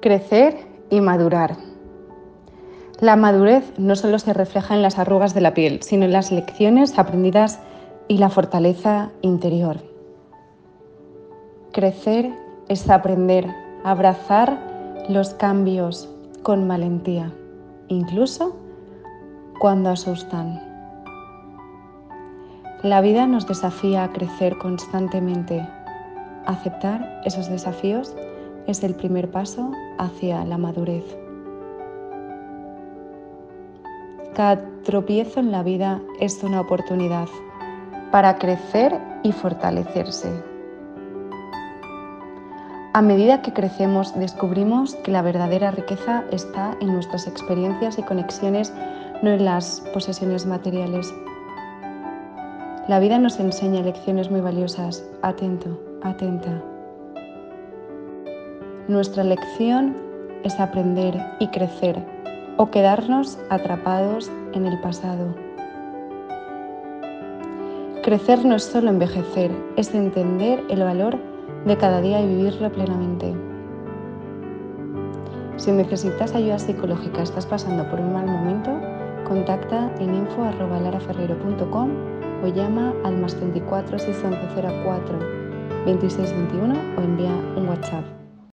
Crecer y madurar. La madurez no solo se refleja en las arrugas de la piel, sino en las lecciones aprendidas y la fortaleza interior. Crecer es aprender a abrazar los cambios con valentía, incluso cuando asustan. La vida nos desafía a crecer constantemente. Aceptar esos desafíos es el primer paso hacia la madurez. Cada tropiezo en la vida es una oportunidad para crecer y fortalecerse. A medida que crecemos, descubrimos que la verdadera riqueza está en nuestras experiencias y conexiones, no en las posesiones materiales. La vida nos enseña lecciones muy valiosas. Atento, atenta. Nuestra lección es aprender y crecer o quedarnos atrapados en el pasado. Crecer no es solo envejecer, es entender el valor de cada día y vivirlo plenamente. Si necesitas ayuda psicológica, estás pasando por un mal momento, contacta en info@laraferrero.com o llama al +34 611 04 26 21 o envía un WhatsApp.